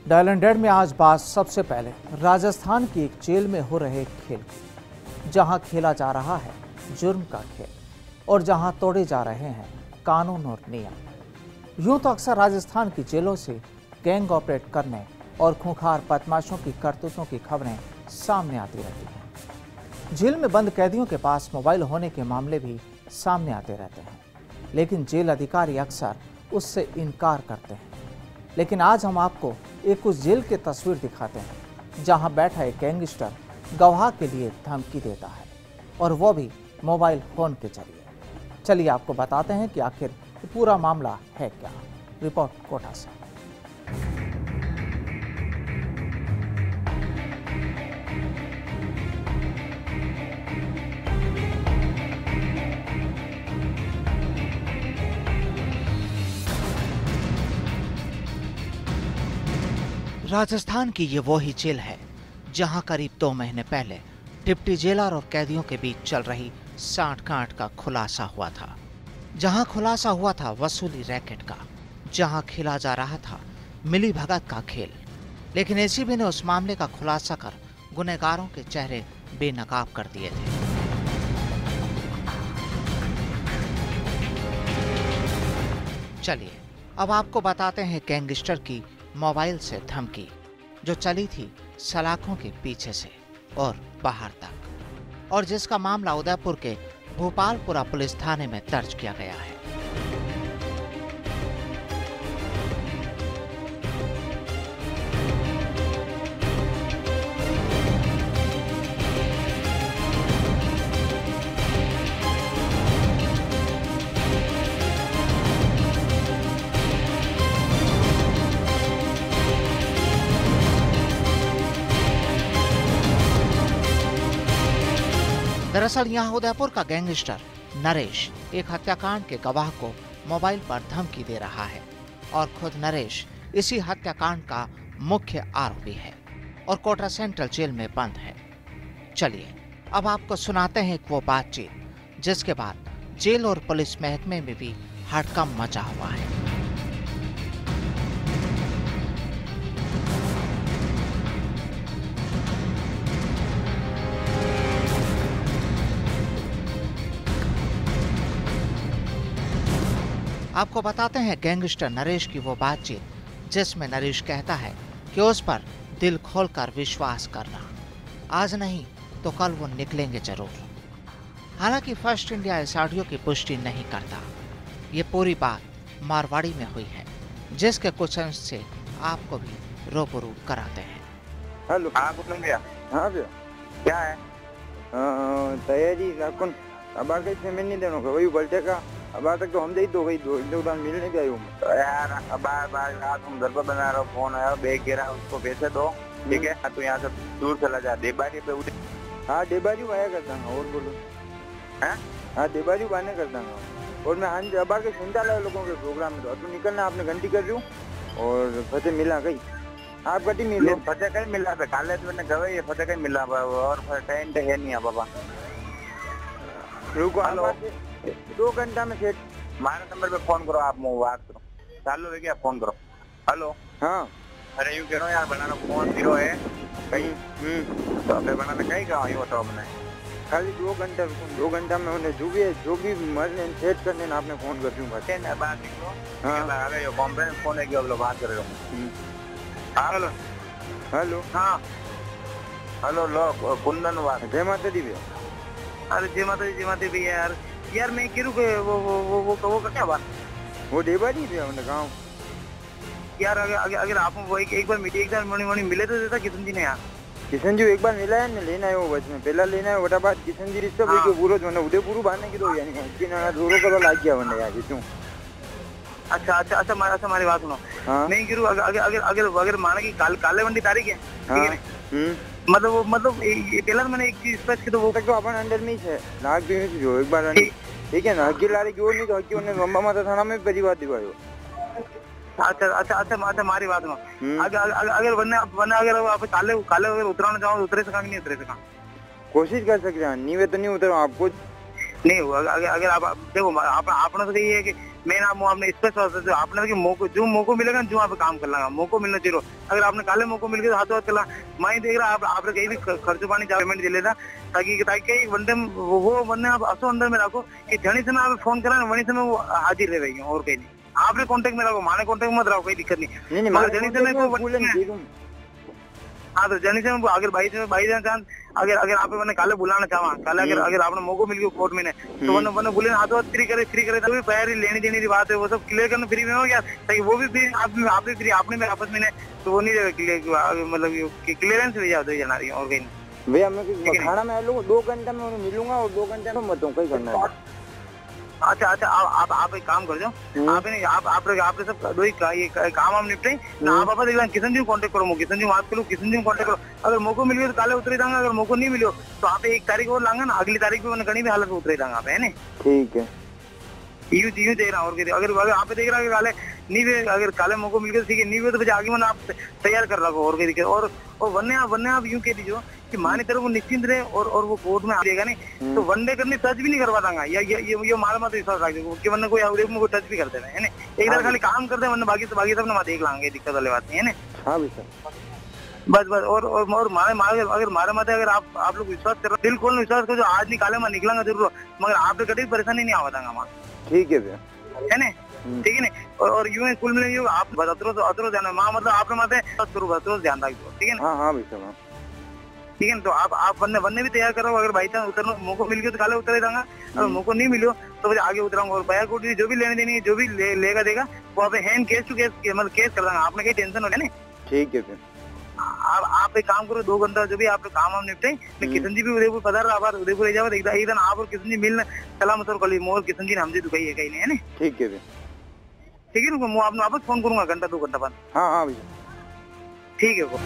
Dial and dead में आज बात सबसे पहले राजस्थान की एक जेल में हो रहे खेल की, जहां खेला जा रहा है जुर्म का खेल और जहां तोड़े जा रहे हैं कानून और नियम। यूं तो अक्सर राजस्थान की जेलों से गैंग ऑपरेट करने और खूंखार बदमाशों की करतूतों की खबरें सामने आती रहती हैं। जेल में बंद कैदियों के पास मोबाइल होने के मामले भी सामने आते रहते हैं, लेकिन जेल अधिकारी अक्सर उससे इनकार करते हैं। लेकिन आज हम आपको एक उस जेल की तस्वीर दिखाते हैं जहां बैठा एक गैंगस्टर गवाह के लिए धमकी देता है, और वो भी मोबाइल फोन के जरिए। चलिए आपको बताते हैं कि आखिर पूरा मामला है क्या। रिपोर्ट कोटा से। राजस्थान की ये वही जेल है जहां करीब 2 महीने पहले डिप्टी जेलर और कैदियों के बीच चल रही सांठ-गांठ का खुलासा हुआ था। जहां खुलासा हुआ था वसूली रैकेट का, जहां खेला जा रहा था मिली भगत का खेल। लेकिन एसीबी ने उस मामले का खुलासा कर गुनहगारों के चेहरे बेनकाब कर दिए थे। चलिए अब आपको बताते हैं गैंगस्टर की मोबाइल से धमकी, जो चली थी सलाखों के पीछे से और बाहर तक, और जिसका मामला उदयपुर के भोपालपुरा पुलिस थाने में दर्ज किया गया है। दरअसल यहाँ उदयपुर का गैंगस्टर नरेश एक हत्याकांड के गवाह को मोबाइल पर धमकी दे रहा है, और खुद नरेश इसी हत्याकांड का मुख्य आरोपी है और कोटा सेंट्रल जेल में बंद है। चलिए अब आपको सुनाते हैं वो बातचीत जिसके बाद जेल और पुलिस महकमे में भी हड़कंप मचा हुआ है। आपको बताते हैं गैंगस्टर नरेश की वो बातचीत जिसमें नरेश कहता है कि उस पर दिल खोलकर विश्वास करना, आज नहीं तो कल वो निकलेंगे जरूर। हालांकि फर्स्ट इंडिया इस ऑडियो की पुष्टि नहीं करता। ये पूरी बात मारवाड़ी में हुई है, जिसके कुछ अंश से आपको भी रूबरू कराते हैं। हेलो, हाँ कुछ भैया। हाँ भैया, क्या है? तैयारी राखुन। अब आगे पेमेंट नहीं देना का, वही बल्टे का। अब आज तक तो हम दे दो गई, दो दान मिलने गए हूँ। तो यार अब बार रात तुम घर पर बना रहे हो, फोन आया बैग गिरा, उसको पैसे दो, ठीक है? तू यहाँ से दूर चला जा, देबारी पे उठे। हाँ देबारी आया करता हूँ, और बोलो। हैं? हाँ देबारी आने करता हूँ, और मैं हाँ अब आगे सुनता रहा लोगों के प्रोग्राम में। तो निकलना आपने घंटी कर रही हूँ, और फतेह मिला गई आप गड्डी मिले। फतेह कहीं मिला था, काले मैंने गए ये फतेह कहीं मिला, और टेंट है नहीं बाबा। रुको, हेलो, 2 घंटा में सेट। हमारे नंबर पे फोन करो, आप बात करो, चालू है क्या? फोन करो। हेलो, हाँ अरे यूँ कह रहा हूँ यार, बनाना फोन 0 है कहीं, तो अबे बनाना कहीं का यूँ बताओ मैंने। खाली 2 घंटा में उन्हें जो भी मरने सेट करने ना आपने फोन कर दूंगा। बात निकलो। हाँ अरे यो कॉन्फ्रेंस फोन है कि अब लोग बात कर रहे हो। हेलो हेलो, हाँ हेलो, लो कुंदन बात। जय माता दी भैया। अरे जय माता दी यार। यार मैं किरू के वो का क्या बात? वो देबारी भैया उन्हें गाँव। यार अगर आप वो एक बार मीटिंग एक बार मॉर्निंग मिले तो देता किशन जी ने यार। किशन जी एक बार मिला है ना, लेना है वो बस में पहला लेना है वटा बात किशन जी रिश्ता भाई पूरा जो ना उदयपुर बांधने की दो यानी कि ना दूरों का लाग गया वने यार क्यों। अच्छा हमारी बात सुनो। नहीं किरू अगर माना कि काले मंडी तारीख है, ठीक है? मतलब ये पहला मैंने एक चीज स्पष्ट की, तो वो तो अपन अंडर में ही है लाग भी जो एक बार ठीक है ना, हकी लारी की ओर नहीं तो हकी उन्हें रंबा माता थाना में परिवार दिवायो। अच्छा हमारी बात सुनो। अगर वरना अगर आप काले अगर उतराना चाहो तो उतरे सका नहीं उतरे सका? कोशिश कर सकते हैं, नहीं वे तो नहीं उतर आपको नहीं। अगर आप देखो आपने तो यही है कि मैं आपने स्पष्ट जो आपने कि मौको जो मौको मिलेगा जो आप काम कर लागा, मौको मिलना चाहिए। अगर आपने काले मौको मिल गया तो हाथों हाथ चला। मैं देख रहा आप कहीं भी खर्च पानी पेमेंट दे लेता ताकि वन टाइम वो बंदे आप असो अंदर में रखो कि जनी समय आप फोन करा वही समय वो हाजिर रह रही और कहीं नहीं। आपने कांटेक्ट में रखो, माने कांटेक्ट मत रखो, कोई दिक्कत नहीं। मगर जनी समय को हाँ तो जनी समय अगर भाई चांस अगर आप मैंने काले बुलाना चाहा काले अगर आपने मौको मिल गया कोर्ट में ने तो वन बोले हाथों फ्री करे तभी पैर लेनी देनी की बात है, वो सब क्लियर करना फ्री में हो गया ताकि वो भी फ्री आप भी फ्री आपने में आपस में तो वो नहीं क्लियर मतलब क्लियरेंस हो जाए जना रही और कहीं नहीं। भैया मैं खाना में 2 घंटे में मिलूंगा और 2 घंटे में मत कहीं करना है। अच्छा आप एक काम कर दो, आपने सब दो ही ये काम हम निपटे ना। आप किशन जी कांटेक्ट करो, किशन जी बात करो, किशन जी कांटेक्ट करो। अगर मौको मिल गया तो काले उतरे जाऊंगा, अगर मौको नहीं मिलो तो आप 1 तारीख और लांगा ना, अगली तारीख पे कहीं भी हालत उतरे जाऊंगा आप है ना। ठीक है यूं देख रहा और अगर आप देख रहा काले नहीं अगर काले मौको मिल गया ठीक है, नहीं हुए तो फिर आगे आप तैयार कर रखो और कहीं और वन्ने आप यूं कह दीजिए कि माने तरह वो निश्चिंत रहे और वो कोर्ट में आ जाएगा नहीं तो वनडे करने टच भी नहीं करवा दूंगा या ये मारा मत विश्वास रख दो कि वरना कोई टच भी कर देना है ना। एक बार खाली काम करते हैं वरना बाकी सब ना देख लांगे, दिक्कत वाली बात नहीं है ना। हाँ भी सर बस और मारे मत अगर आप लोग विश्वास कर दिल खोल विश्वास करो, आज निकाले मैं निकलांगा जरूर मगर आप कभी परेशानी नहीं आवा दूंगा। ठीक है भैया है ना, ठीक है ना। और यूं कुल मिले आप अतरो ध्यान मतलब आपने माते करो ध्यान रख दो, ठीक है ना। हाँ भी सर ठीक है ना। तो आप वन्ने भी तैयार करो, अगर बाई चांस उतरना मौको मिल गया तो काले उतरे जाऊंगा, अगर मौको नहीं मिलो तो फिर आगे उतराऊंगा और बया कोर्ट जो भी लेने देनी जो भी लेगा देगा वो आप हैंड केस टू केस मतलब केस कर देंगे, आपने कहीं टेंशन हो ना। ठीक है फिर आप एक काम करो 2 घंटा जो भी आपके काम हम निपटे। किशन जी भी उदयपुर पधार रहा उदयपुर जाओ एक दिन आप और किशन जी मिलना सलामत और कल मोर किशन जी ने हमसे दुखाई है कहीं नहीं है ना। ठीक है ठीक है ना, मैं आपने वापस फोन करूंगा 1-2 घंटा बाद। हाँ भैया ठीक है। वो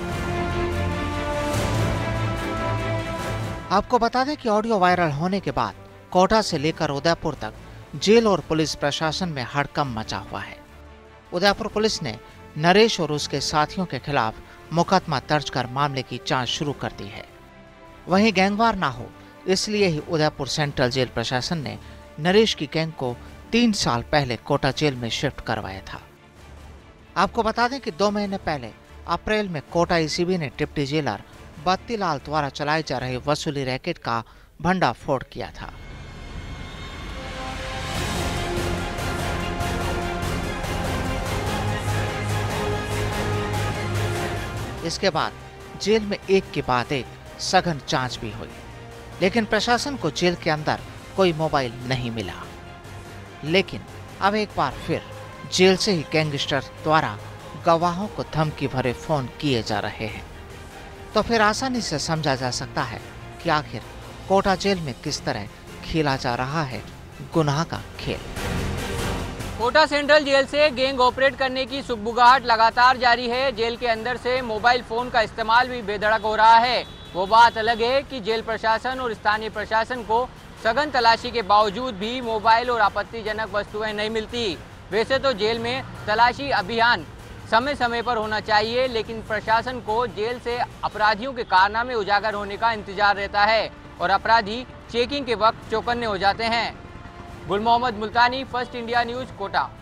आपको बता दें कि ऑडियो वायरल होने के बाद कोटा से लेकर उदयपुर तक जेल और पुलिस प्रशासन में हड़कंप मचा हुआ है। उदयपुर पुलिस ने नरेश और उसके साथियों के खिलाफ मुकदमा दर्ज कर मामले की जांच शुरू कर दी है। वहीं गैंगवार ना हो इसलिए ही उदयपुर सेंट्रल जेल प्रशासन ने नरेश की गैंग को 3 साल पहले कोटा जेल में शिफ्ट करवाया था। आपको बता दें कि 2 महीने पहले अप्रैल में कोटा एसीबी ने डिप्टी जेलर बत्तीलाल द्वारा चलाए जा रहे वसूली रैकेट का भंडाफोड़ किया था। इसके बाद जेल में एक के बाद एक सघन जांच भी हुई, लेकिन प्रशासन को जेल के अंदर कोई मोबाइल नहीं मिला। लेकिन अब एक बार फिर जेल से ही गैंगस्टर द्वारा गवाहों को धमकी भरे फोन किए जा रहे हैं। तो फिर आसानी से समझा जा सकता है कि आखिर कोटा जेल में किस तरह खेला जा रहा है गुनाह का खेल। कोटा सेंट्रल जेल से गैंग ऑपरेट करने की सुगबुगाहट लगातार जारी है। जेल के अंदर से मोबाइल फोन का इस्तेमाल भी बेधड़क हो रहा है। वो बात अलग है कि जेल प्रशासन और स्थानीय प्रशासन को सघन तलाशी के बावजूद भी मोबाइल और आपत्तिजनक वस्तुएं नहीं मिलती। वैसे तो जेल में तलाशी अभियान समय समय पर होना चाहिए, लेकिन प्रशासन को जेल से अपराधियों के कारनामे उजागर होने का इंतजार रहता है और अपराधी चेकिंग के वक्त चौकन्ने हो जाते हैं। Gul Mohammad Multani, first India news, Kota.